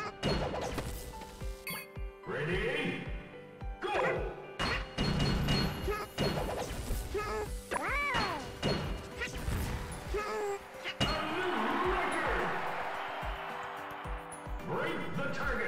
Ready? Go! A new record! Break the target!